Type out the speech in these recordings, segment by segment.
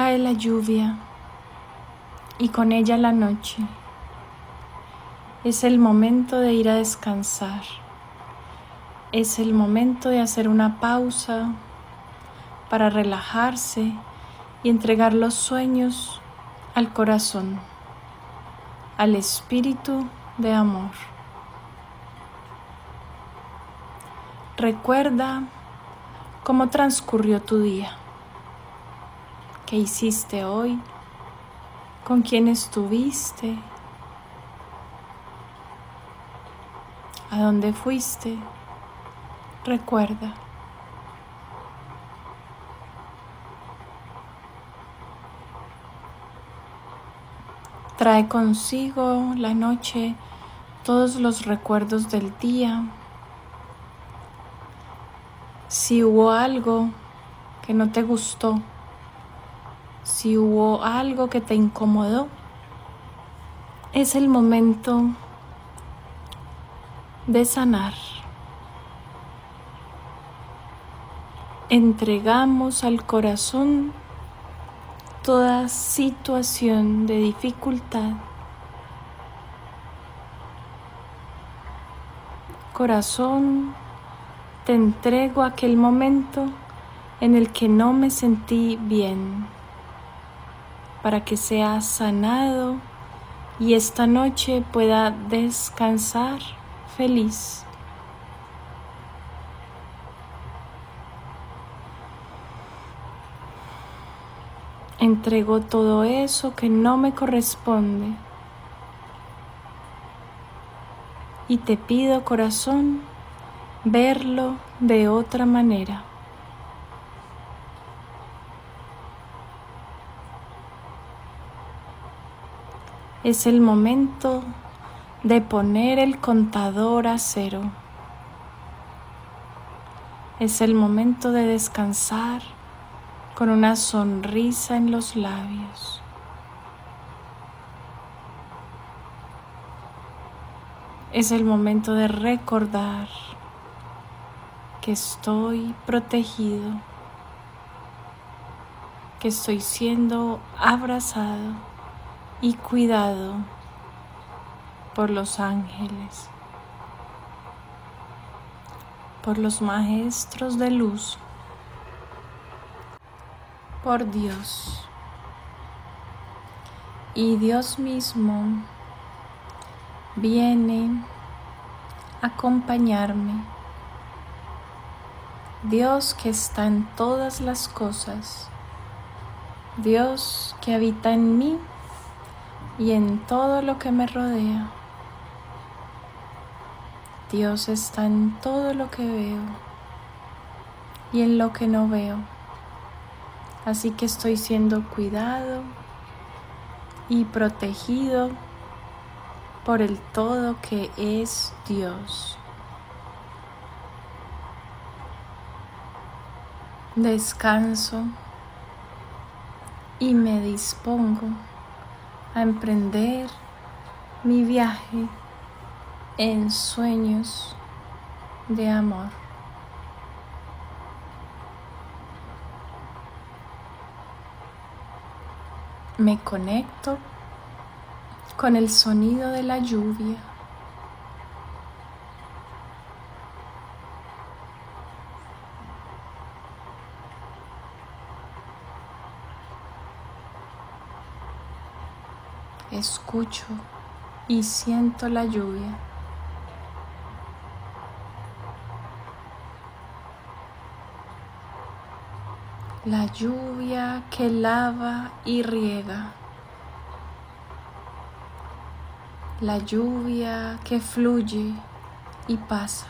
Cae la lluvia y con ella la noche. Es el momento de ir a descansar. Es el momento de hacer una pausa para relajarse y entregar los sueños al corazón, al espíritu de amor. Recuerda cómo transcurrió tu día, qué hiciste hoy, con quién estuviste, a dónde fuiste. Recuerda. Trae consigo la noche todos los recuerdos del día. Si hubo algo que no te gustó, si hubo algo que te incomodó, es el momento de sanar. Entregamos al corazón toda situación de dificultad. Corazón, te entrego aquel momento en el que no me sentí bien, para que sea sanado y esta noche pueda descansar feliz. Entrego todo eso que no me corresponde y te pido, corazón, verlo de otra manera. Es el momento de poner el contador a cero. Es el momento de descansar con una sonrisa en los labios. Es el momento de recordar que estoy protegido, que estoy siendo abrazado y cuidado por los ángeles, por los maestros de luz, por Dios. Y Dios mismo viene a acompañarme. Dios que está en todas las cosas. Dios que habita en mí y en todo lo que me rodea. Dios está en todo lo que veo y en lo que no veo. Así que estoy siendo cuidado y protegido por el todo que es Dios. Descanso y me dispongo a emprender mi viaje en sueños de amor. Me conecto con el sonido de la lluvia. Escucho y siento la lluvia. La lluvia que lava y riega. La lluvia que fluye y pasa.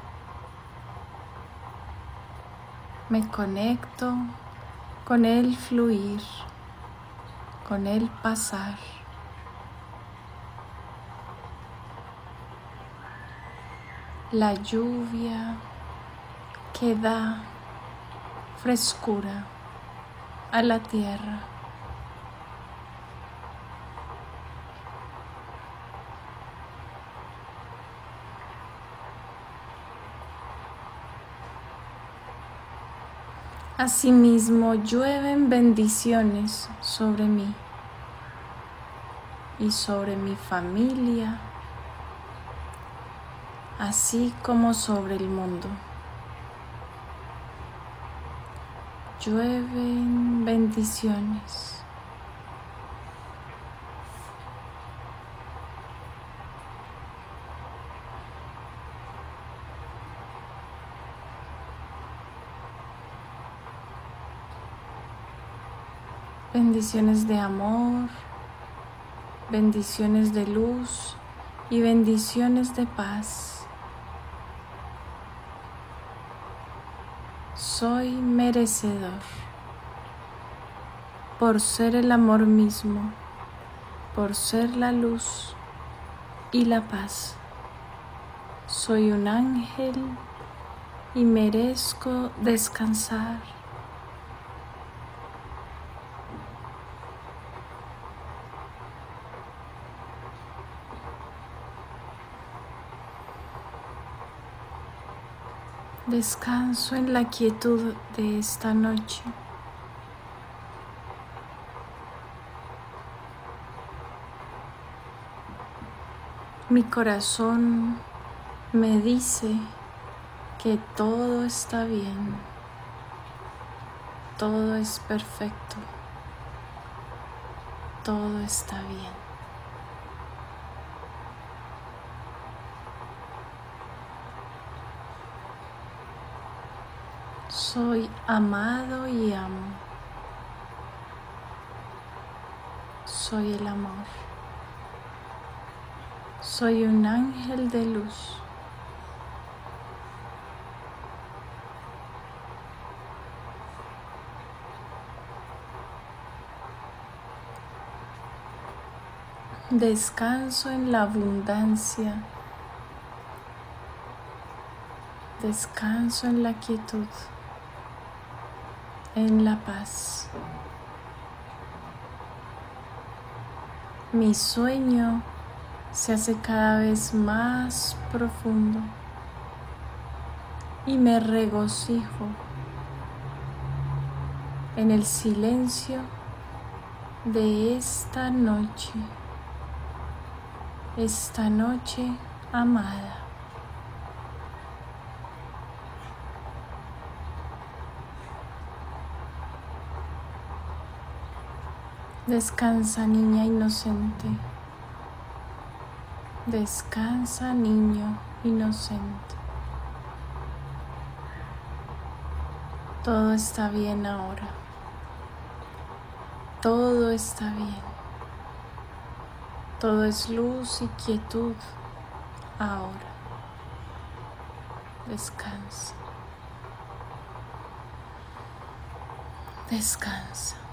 Me conecto con el fluir, con el pasar. La lluvia que da frescura a la tierra. Asimismo, llueven bendiciones sobre mí y sobre mi familia, así como sobre el mundo. Llueven bendiciones. Bendiciones de amor, bendiciones de luz y bendiciones de paz. Soy merecedor por ser el amor mismo, por ser la luz y la paz. Soy un ángel y merezco descansar. Descanso en la quietud de esta noche. Mi corazón me dice que todo está bien, todo es perfecto, todo está bien. Soy amado y amo. Soy el amor. Soy un ángel de luz. Descanso en la abundancia. Descanso en la quietud, en la paz. Mi sueño se hace cada vez más profundo y me regocijo en el silencio de esta noche amada. Descansa, niña inocente. Descansa, niño inocente. Todo está bien ahora. Todo está bien. Todo es luz y quietud ahora. Descansa. Descansa.